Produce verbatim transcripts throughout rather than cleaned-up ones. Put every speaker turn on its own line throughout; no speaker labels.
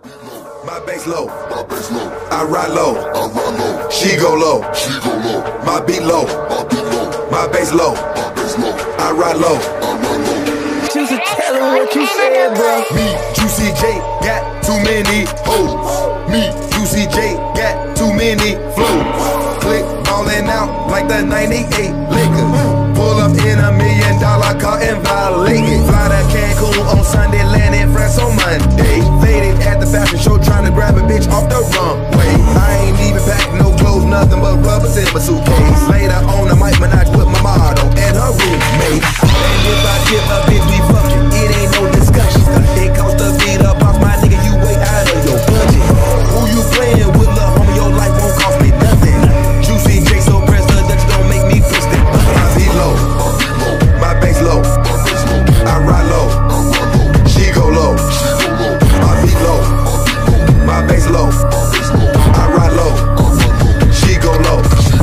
My bass low, my bass low. I ride low, I ride low. She go low, she go low. My beat low, my beat low. My bass low, my bass low. I ride low, I ride low.
Juicy, tell them what you said, bro.
Me, Juicy J, got too many hoes. Me, Juicy J, got too many flows. Click ballin' out like the ninety-eight Lakers. Pull up in a million dollar car and violate it. Fly to Cancun on Sunday, land in France on Monday. Faded at the fashion show, trying to grab a bitch off the runway. I ain't even packed no clothes, nothing but rubbers in my suitcase. Later on, I might menage with my model and her roommate. And if I give a bitch, we fucking, it ain't no discussion. It cost a beat up off my nigga, you way out of your budget. Who you playing with, lil' homie, your life won't cost me nothing. Juicy J, so press the Dutch, don't make me push that button. My beat low, my bass low, I ride low, she go low, my beat low, my bass low, I ride low, she go low.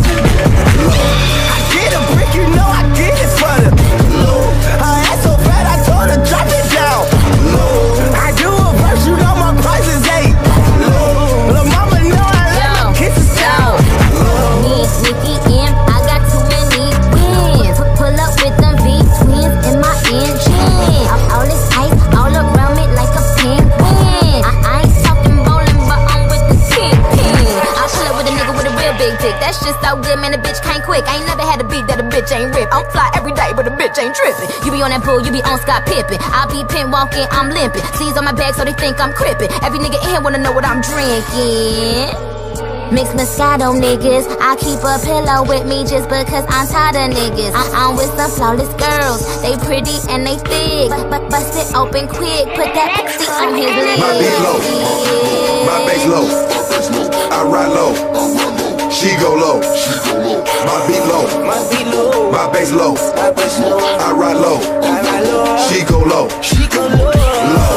I get a brick, you know I get it for them. Her ass so fat, I told her drop it down. I do a verse, you know my price is eight. Lil' mama know I love kiss the sound.
Me, Nicki M, I got too many wins. Pull up with them V twins in my engine. All, all this ice all around me like a penguin. I, I ain't talking bowling, but I'm with the kingpin. I pull up with a nigga with a real big dick. That's just so good, man. The bitch can't quick. I ain't never had a beat that a bitch ain't rip. I'm fly every day, but a bitch ain't tripping. You be on that bull, you be on Scott Pippen. I be pin walking, I'm limping. C's on my back, so they think I'm crippin'. Every nigga in here wanna know what I'm drinking. Mixed Moscato niggas, I keep a pillow with me just because I'm tired of niggas. I I'm with some flawless girls, they pretty and they thick, but, but bust it open quick, put that pussy on his lips.
My beat low, my bass low, I ride low, she go low, my beat low,
My beat low,
my bass low,
my bass low,
I ride low,
I ride low,
she go low,
she go low.
low.